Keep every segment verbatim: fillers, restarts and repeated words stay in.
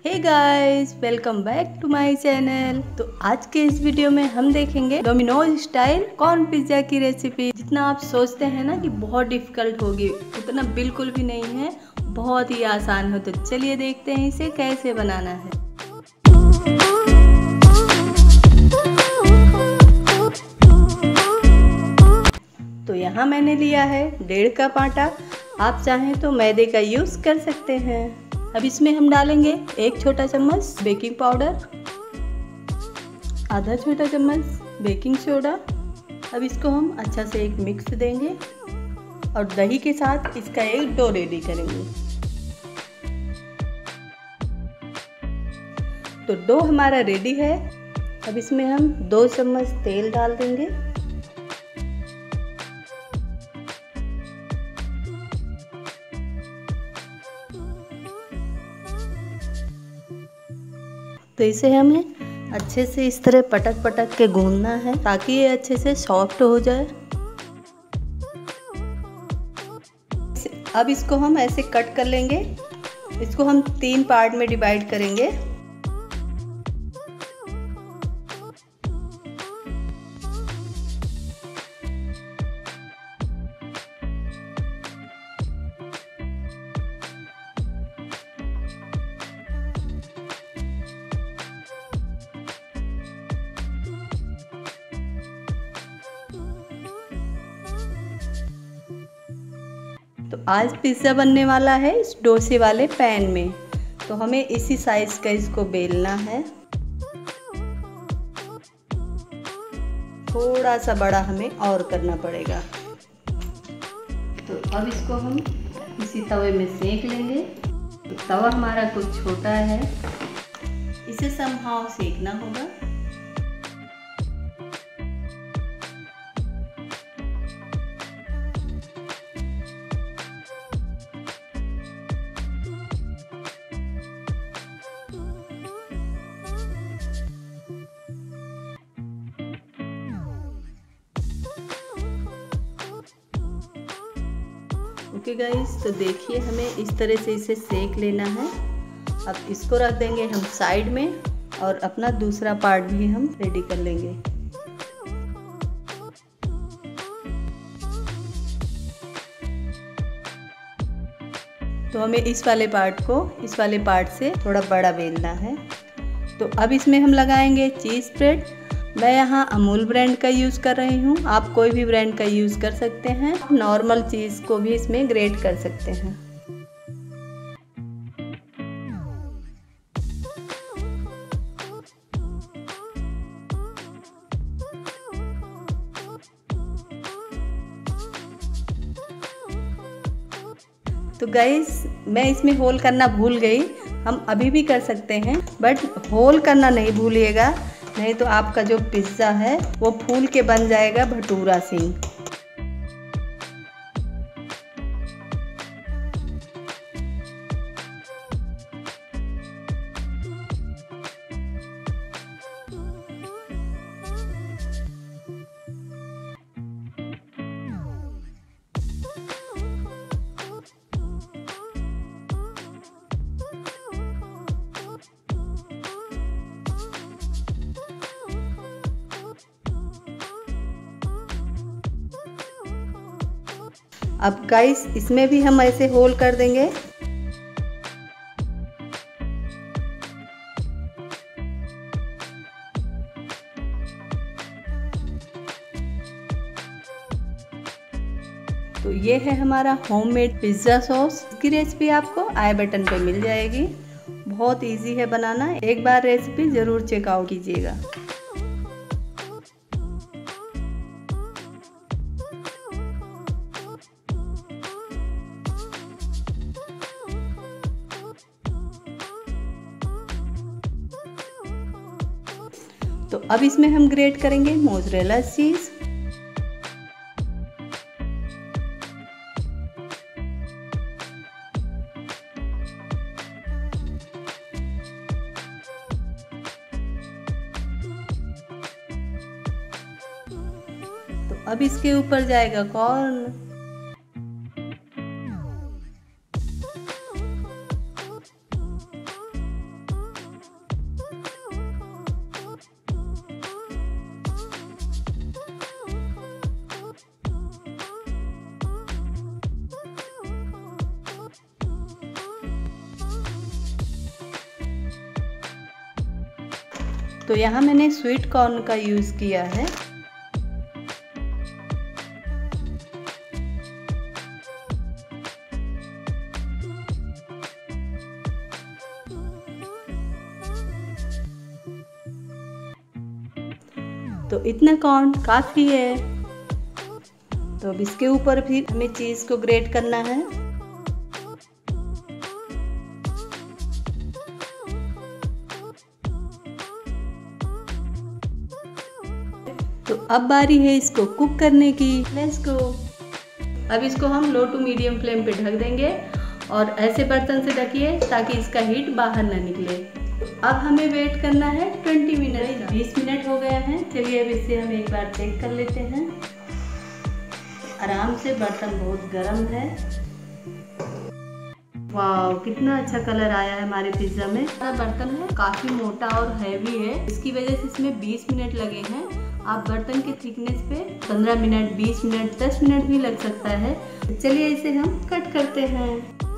Hey guys, welcome back to my channel. तो आज के इस वीडियो में हम देखेंगे डोमिनोज स्टाइल कॉर्न पिज्जा की रेसिपी। जितना आप सोचते हैं ना कि बहुत डिफिकल्ट होगी, उतना बिल्कुल भी नहीं है, बहुत ही आसान हो। तो चलिए देखते हैं इसे कैसे बनाना है। तो यहाँ मैंने लिया है डेढ़ कप आटा। आप चाहें तो मैदे का यूज़ कर सकते हैं। अब इसमें हम डालेंगे एक छोटा चम्मच बेकिंग पाउडर, आधा छोटा चम्मच बेकिंग सोडा। अब इसको हम अच्छा से एक मिक्स देंगे और दही के साथ इसका एक डो रेडी करेंगे। तो डो हमारा रेडी है। अब इसमें हम दो चम्मच तेल डाल देंगे। तो इसे हमें अच्छे से इस तरह पटक पटक के गूंदना है ताकि ये अच्छे से सॉफ्ट हो जाए। अब इसको हम ऐसे कट कर लेंगे। इसको हम तीन पार्ट में डिवाइड करेंगे। तो आज पिज़्ज़ा बनने वाला है इस डोसे वाले पैन में। तो हमें इसी साइज़ का इसको बेलना है। थोड़ा सा बड़ा हमें और करना पड़ेगा। तो अब इसको हम इसी तवे में सेक लेंगे। तो तवा हमारा कुछ छोटा है, इसे समहाउ सेकना होगा। ओके गाइस, तो देखिए हमें इस तरह से इसे सेक लेना है। अब इसको रख देंगे हम साइड में और अपना दूसरा पार्ट भी हम रेडी कर लेंगे। तो हमें इस वाले पार्ट को इस वाले पार्ट से थोड़ा बड़ा बेलना है। तो अब इसमें हम लगाएंगे चीज़ स्प्रेड। मैं यहाँ अमूल ब्रांड का यूज़ कर रही हूँ, आप कोई भी ब्रांड का यूज़ कर सकते हैं। नॉर्मल चीज़ को भी इसमें ग्रेट कर सकते हैं। तो गाइस, मैं इसमें होल करना भूल गई। हम अभी भी कर सकते हैं, बट होल करना नहीं भूलिएगा, नहीं तो आपका जो पिज़्ज़ा है वो फूल के बन जाएगा भटूरा सिंह। अब गाइस, इसमें भी हम ऐसे होल कर देंगे। तो ये है हमारा होममेड पिज़्ज़ा सॉस। इसकी रेसिपी आपको आई बटन पे मिल जाएगी। बहुत इजी है बनाना, एक बार रेसिपी ज़रूर चेकआउट कीजिएगा। तो अब इसमें हम ग्रेट करेंगे मोज़रेला चीज़। तो अब इसके ऊपर जाएगा कॉर्न। तो यहाँ मैंने स्वीट कॉर्न का यूज़ किया है। तो इतना कॉर्न काफ़ी है। तो अब इसके ऊपर भी हमें चीज़ को ग्रेट करना है। तो अब बारी है इसको कुक करने की। Let's go. अब इसको हम लो टू मीडियम फ्लेम पे ढक देंगे और ऐसे बर्तन से ढकिए ताकि इसका हीट बाहर ना निकले। अब हमें वेट करना है बीस मिनट। बीस मिनट हो गया है। चलिए अब इसे हम एक बार चेक कर लेते हैं। आराम से, बर्तन बहुत गर्म है। वाह, कितना अच्छा कलर आया है हमारे पिज्ज़ा में। हमारा बर्तन है काफ़ी मोटा और हैवी है, इसकी वजह से इसमें बीस मिनट लगे हैं। आप बर्तन के थिकनेस पे पंद्रह मिनट, बीस मिनट, दस मिनट भी लग सकता है। चलिए इसे हम कट करते हैं।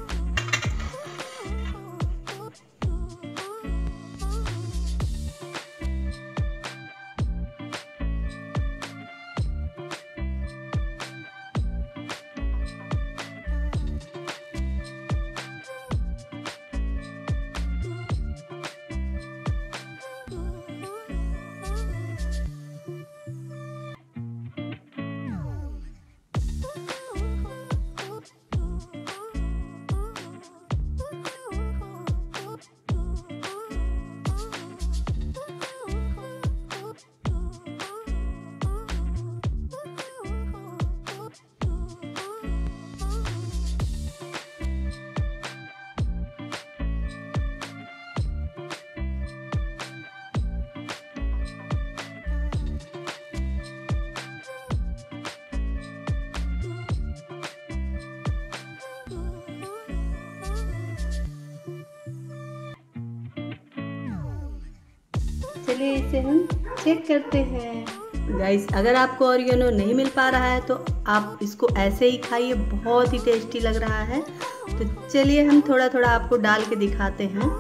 चलिए इसे हम चेक करते हैं। गाइस, अगर आपको ऑरिगेनो नहीं मिल पा रहा है तो आप इसको ऐसे ही खाइए, बहुत ही टेस्टी लग रहा है। तो चलिए हम थोड़ा थोड़ा आपको डाल के दिखाते हैं।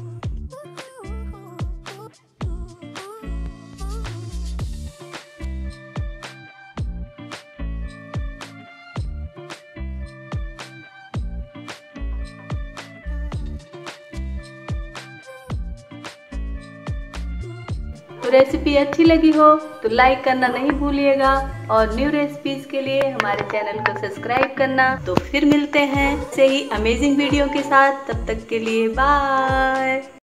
तो रेसिपी अच्छी लगी हो तो लाइक करना नहीं भूलिएगा और न्यू रेसिपीज के लिए हमारे चैनल को सब्सक्राइब करना। तो फिर मिलते हैं ऐसे ही अमेजिंग वीडियो के साथ। तब तक के लिए बाय।